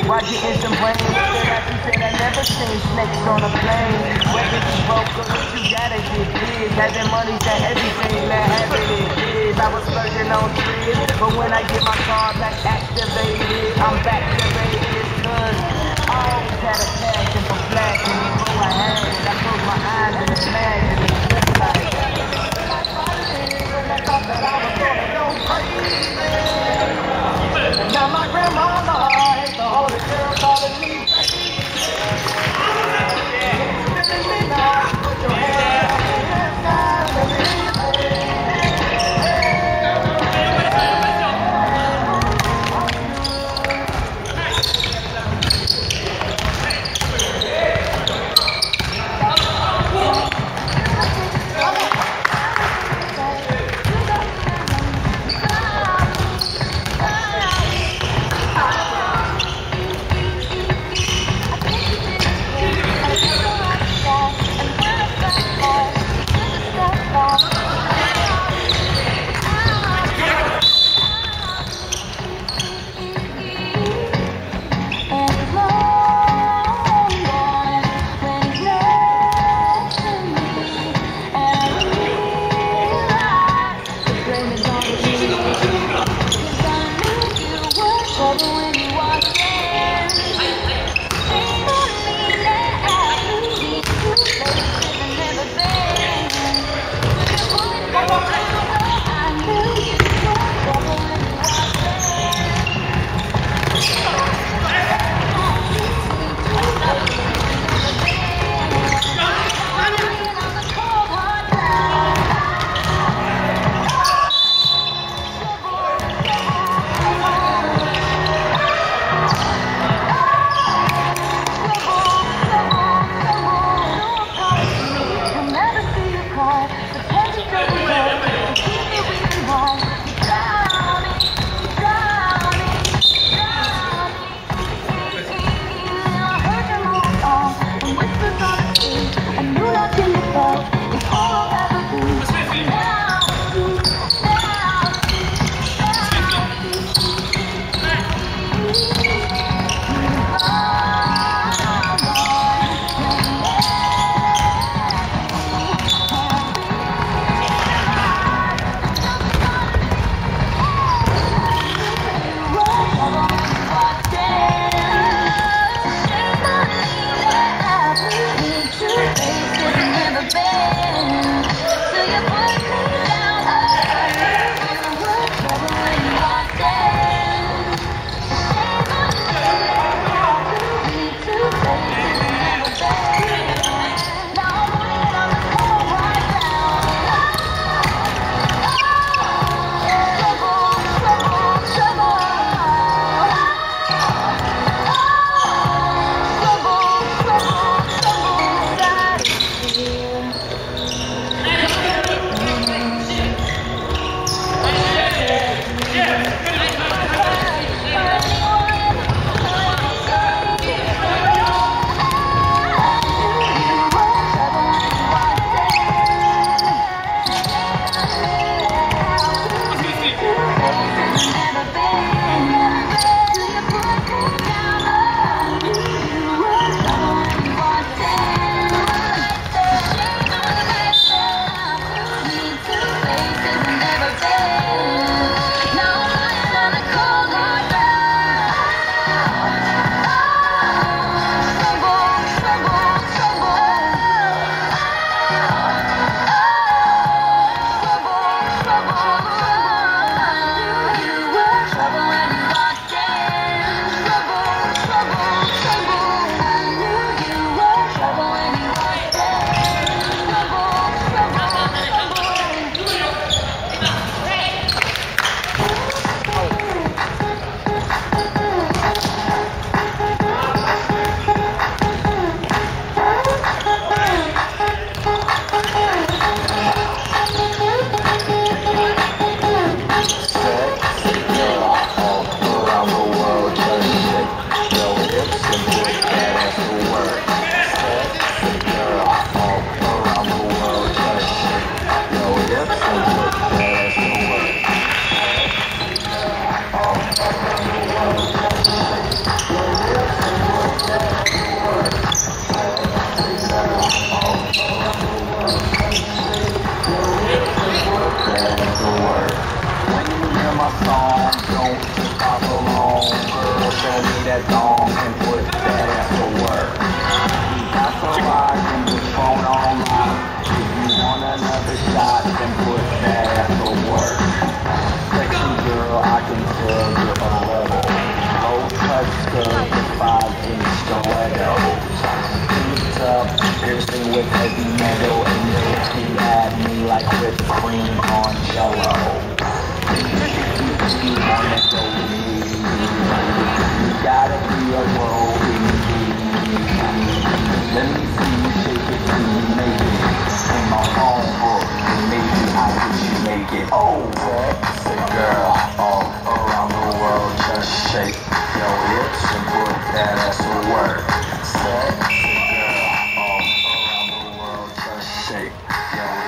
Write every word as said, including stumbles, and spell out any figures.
Why getting some brain? Like you said, I never seen snakes on a plane. Whether you broke or rich, you gotta get big. Having money's that everything, man, having it is. I was splurging on trips, but when I get my car back activated, I'm back activated. Cause I always had a passion for flashing. Before I had it, I close my eyes and imagine it just like that. I thought that I was gonna go crazy. Now my grandmama is the only girl calling me baby. Feeling me now, put your hands up in the sky, let me hear you say, that thong and put that ass to work. You got to ride and the phone on loud. If you want another shot, then put that ass to work. Sexy girl, I can tell you're a rebel. Low cut skirt with five inch stilettos. Beat up, piercing with heavy metal, and you're looking at me like whipped cream on jello. You wanna go with me? You gotta be a rolling. Let me see you shake it till you make it. In my own book, and maybe I wish you make it. Oh, sexy girl, all around the world, just shake your hips and put that ass to work. Sexy girl, all around the world, just shake your